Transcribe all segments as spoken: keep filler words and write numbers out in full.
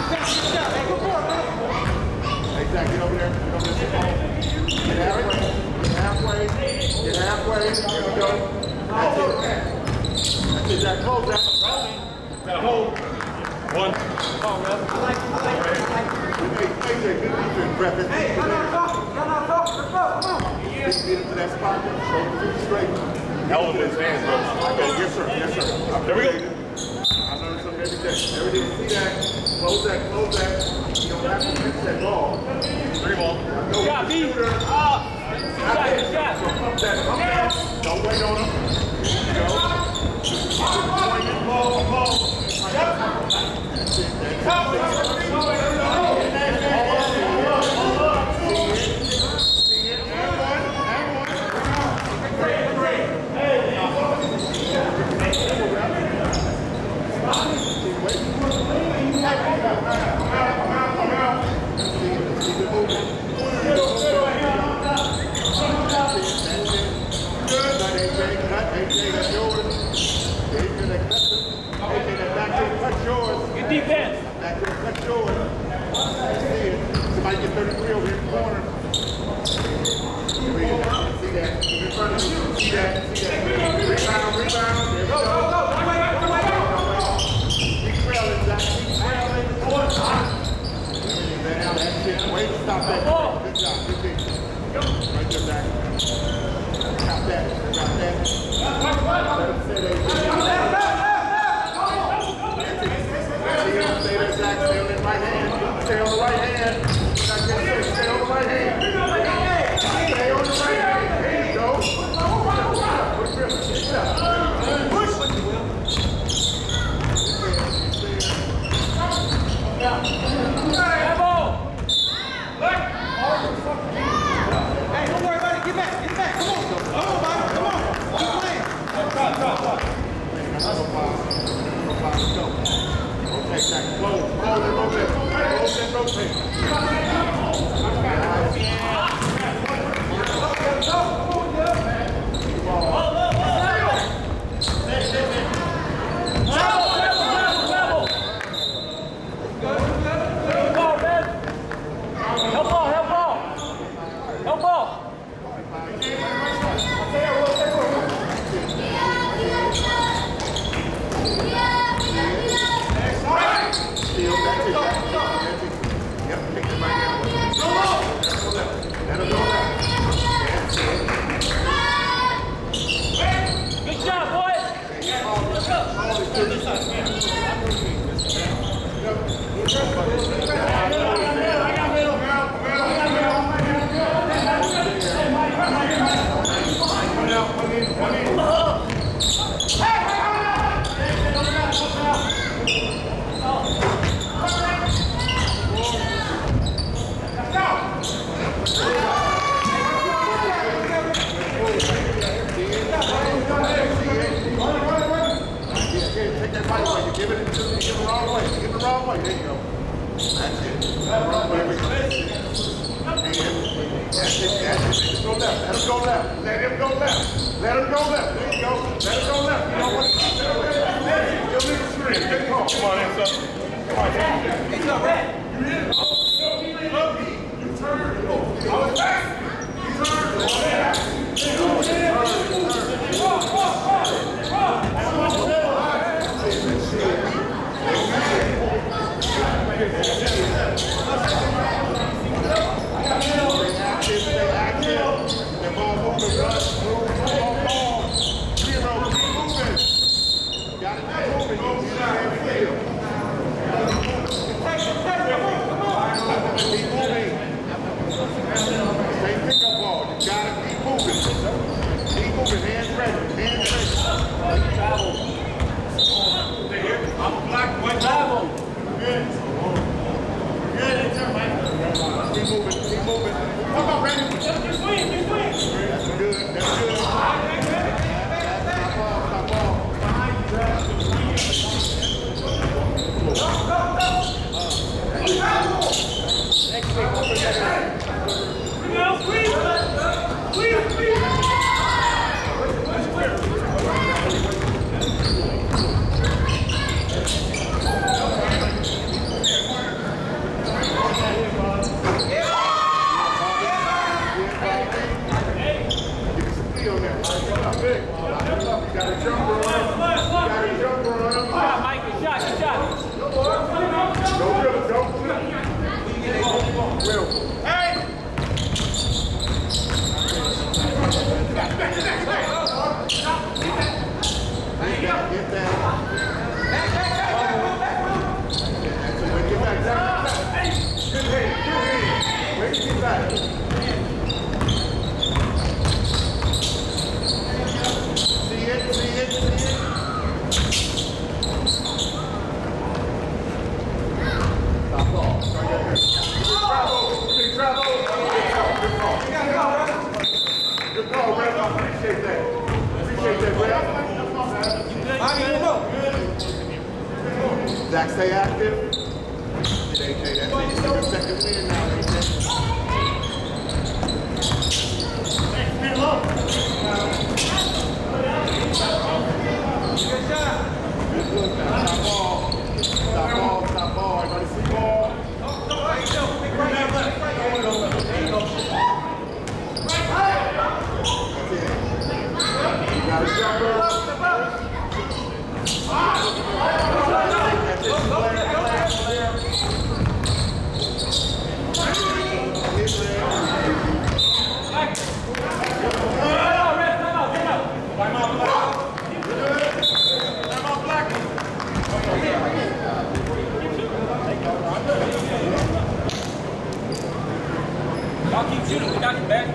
Hey, Zach, get over there. Get over there. Get halfway. Get halfway. Get halfway. There we go. That's it. That's it, Zach. Close that. Got a hold. One. Hey, hey, good defense, Brett. Hey, I'm not talking. I'm not talking. Let's go. Come on. Get into that spot. Shoulder straight. Hell of his hands, bro. Okay, yes, sir. Yes, sir. There we go. I learned something every day. Every day. See that? Close that. Close that. You don't have to miss that ball. Three ball. Go Yeah, with the B. shooter. Ah. Not there. So pump that. Pump that. Don't wait on him. Go. Swing it. Ball. Ball. That's it. That's it. Good defense. Back to the cut yours. Somebody get thirty-three over here in the corner. See that? In front of you. See that? See that? Rebound, rebound. There we go. Keep trailing, Zach. Keep trailing. That's it. Way to stop that. Good job. Good thing. Right there, Zach. Got that. Got that. Let him say that. Stay there, Zach. Stay on that right hand. Stay on the right hand. Stay on the right hand. Stay on the right hand. There you go. Push. Hey, don't worry about it. Get back. Get back. Come on. Come on, Bobby. Come on. Keep playing. Let's go. Rotate, Zach. Close. Close and rotate. Close and rotate. Help ball, help ball. Help ball. Yep, pick the right hand. Let him go left. Good job, boys. Let's go. Give it into the, give it the wrong way. Give it the wrong way. There you go. That's it. The wrong way. That's it. That's it. Let him go left. Let him go left. Let him go left. Let him go left. There you go. Let him go left. You know what? You'll leave the screen. Good call. Come on, hands up. Come on, hands up. He's up, red. You hit it. You turn. I was back. You turn. Good. Good. It's all right. stay active. Get A J, that's your second win now, A J. Good look now. Stop ball. Stop ball. Stop ball. Everybody see ball. You got a jumper. Y'all keep shooting. We got you back.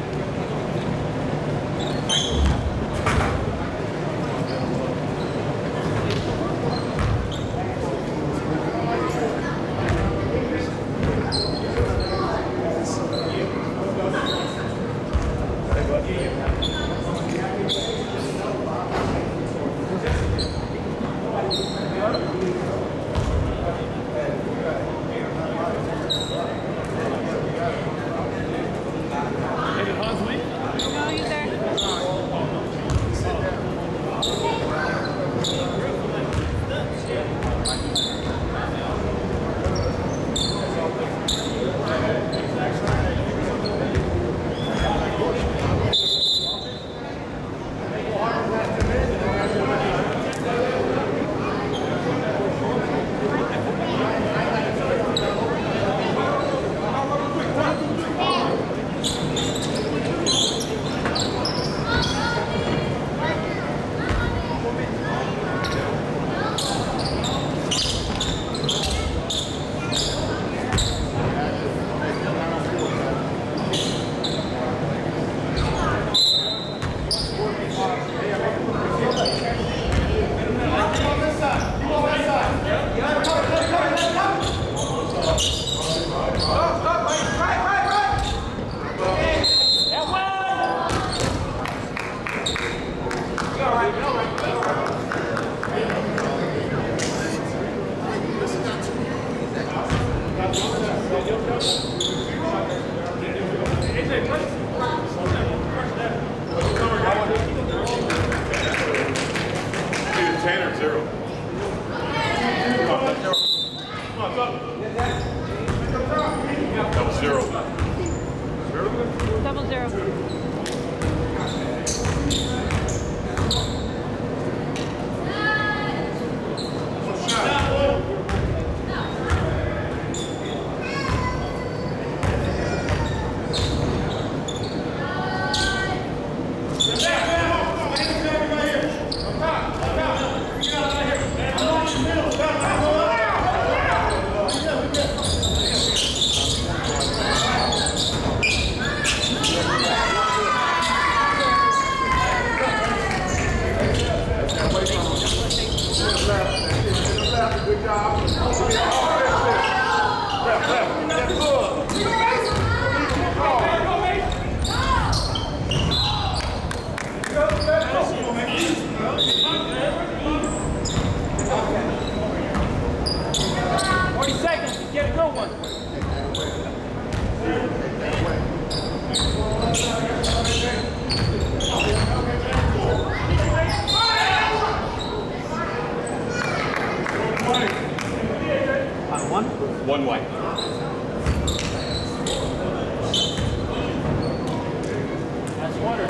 Double zero. Good job. Left, left. That's good. forty seconds to get a good one. One? One white. That's water.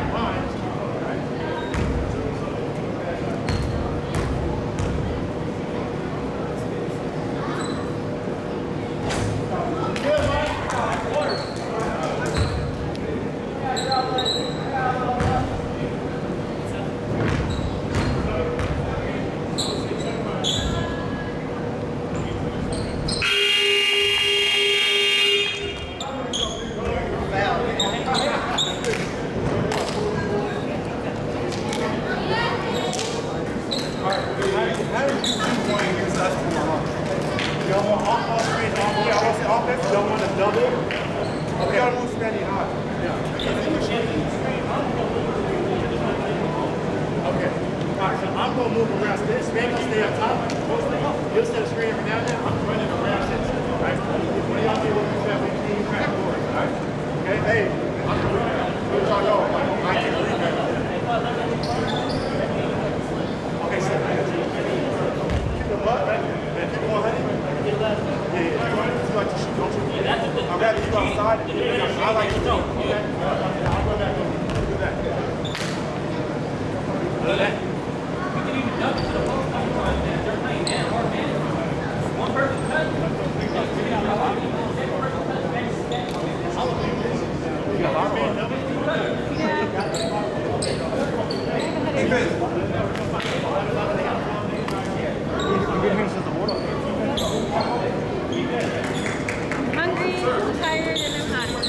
Don't want to double. Okay. You gotta move standing high. Yeah. Okay. Alright, so I'm gonna move around this. Man, gonna stay up top. You'll set a screen every now and then. I'm running around this. Right? If one of y'all do what you said, we need crack board. Alright? Okay, hey, I'm gonna rebound. What y'all know? I can rebound. Okay, so keep the butt, right? And keep going, honey. Yeah, yeah. You like to shoot, don't you? Yeah, that's the I'd rather you go outside. I like to shoot. Okay? I'll go back over. Do that. Do that. We can even dump it to the post. They're playing man or man. One person cut. Hungry, I'm tired, and I'm hot.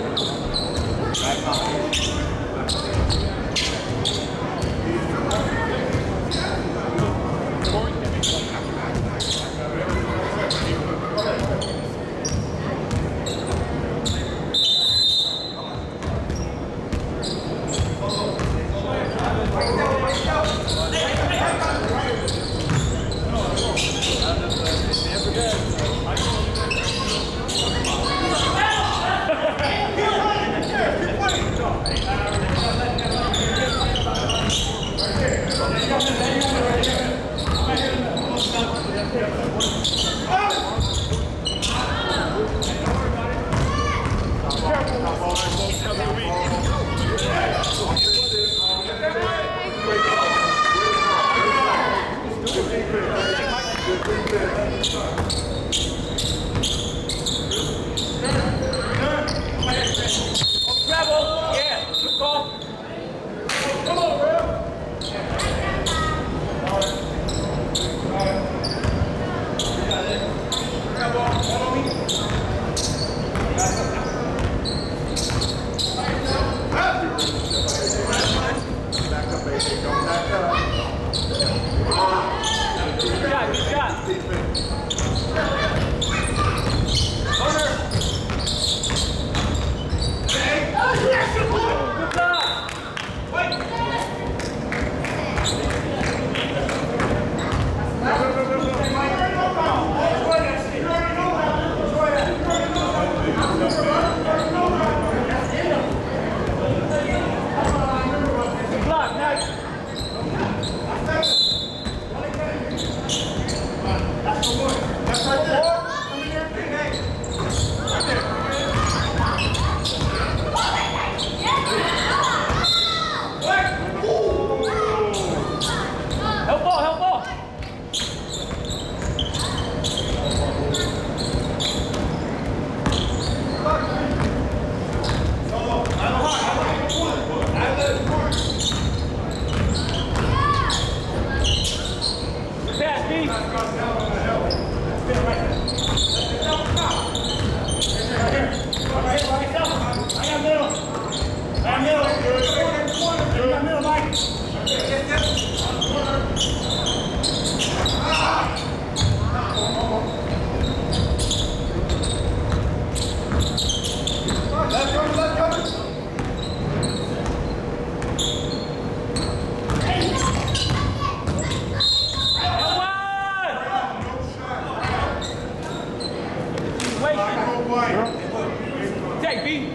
Take B.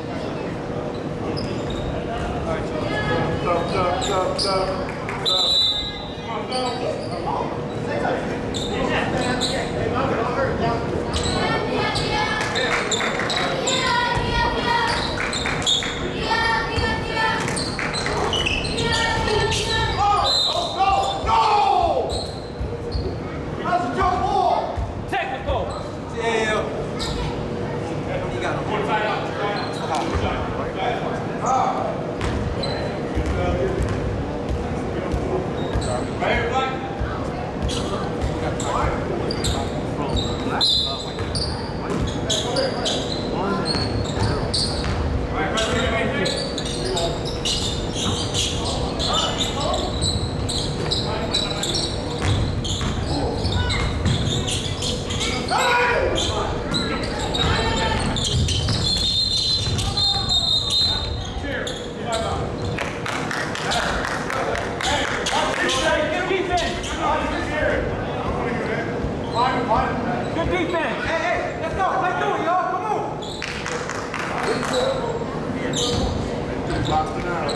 Stop, stop, stop, stop. Blocks it out.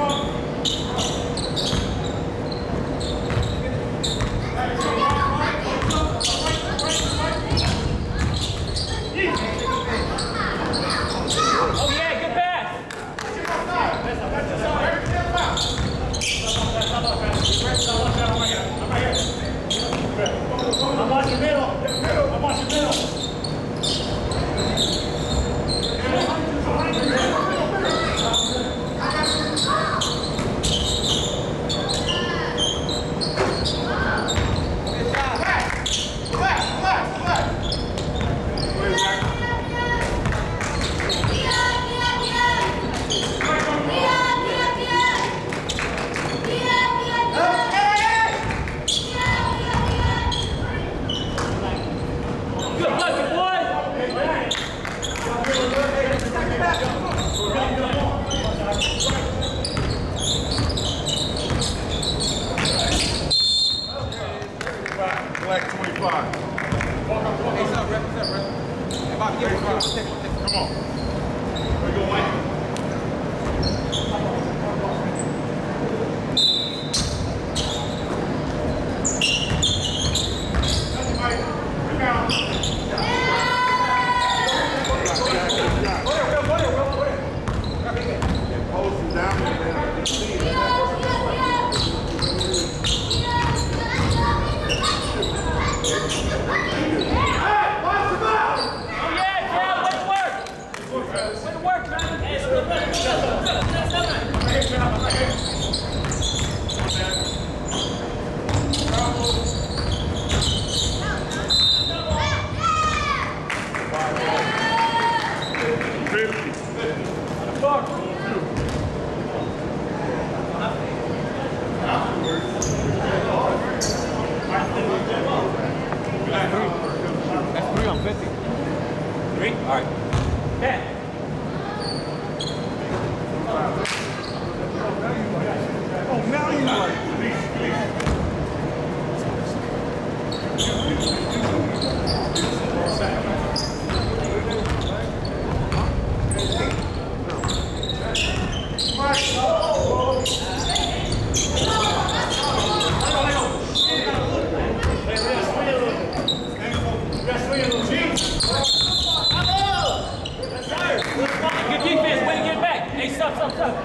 Oh yeah, good pass. I'm watching middle. I'm watching middle. Black twenty-five. Come on. We go, Mike. That's three on fifty. Three? All right. Ten. Oh, now you like. Good defense. Way to get back. Hey, stop, stop, stop.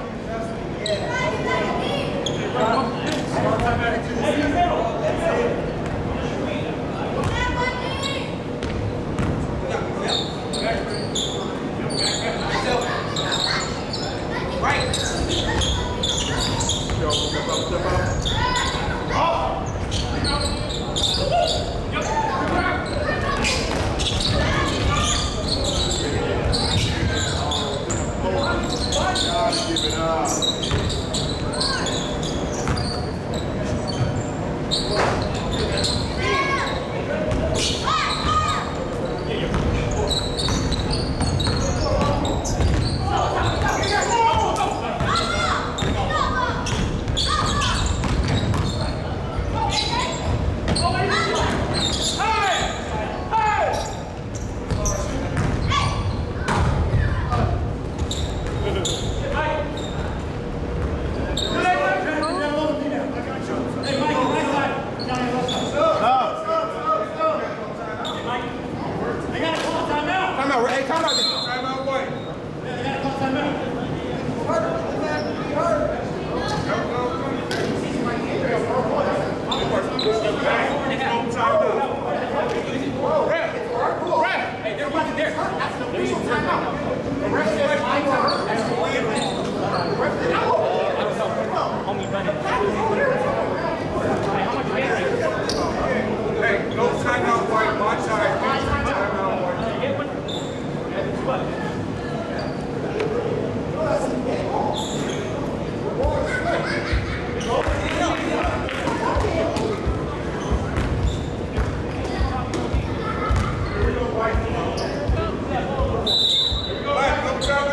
Give it up. Hey, come on. Time out, boy. Hey, they're watching there. Homie running. Hey, how much you Hey, no timeout, boy. My side. Timeout, boy. get? What? Black, no time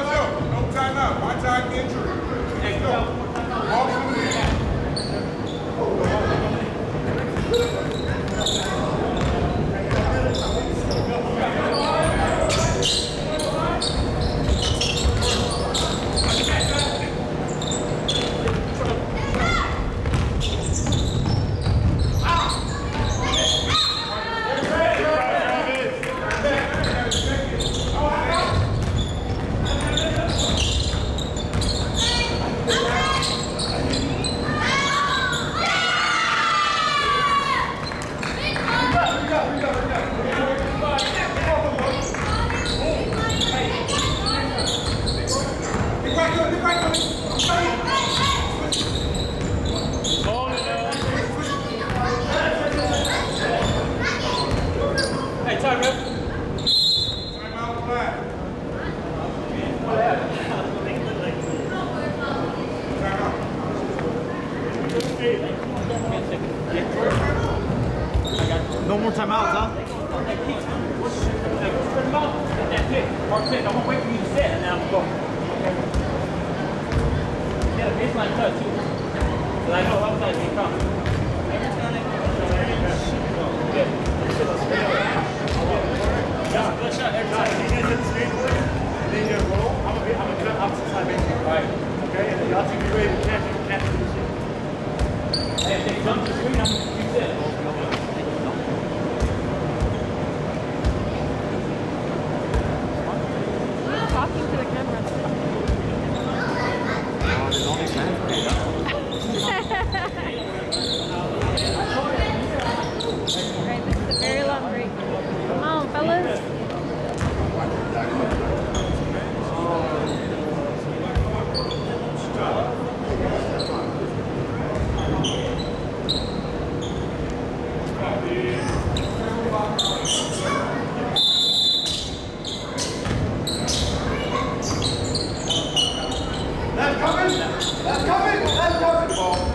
Mark said, I'm gonna wait for you to set, and then I'm gonna go. Okay. Get a baseline touch too. So I know what side's gonna come. Every time they go, good. Yeah, good shot every time. You get to the stage with it, and then you roll. I'm gonna be, I'm gonna cut opposite side basically. All right. Okay, and then y'all two be ready to catch it, catch it to the shit. Hey, if they jump the screen, I'm gonna keep set. Talking to the camera. Alright, this is a very long break. Come on, fellas. That's coming! That's coming! That's coming! Ball.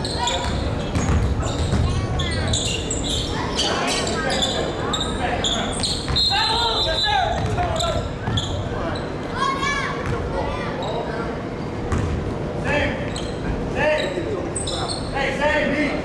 Same! Same! Hey, same! Me!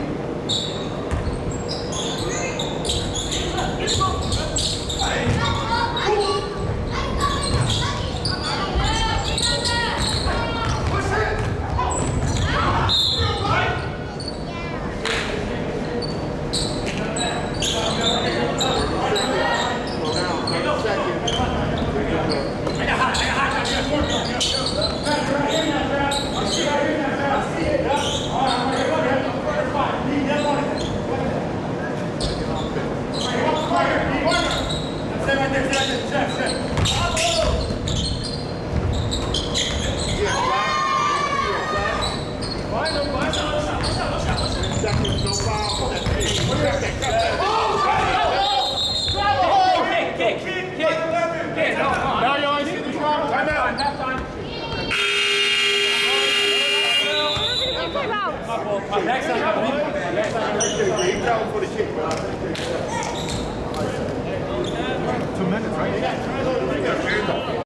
Next time, next time, He fell for the kick, bro. Two minutes, right?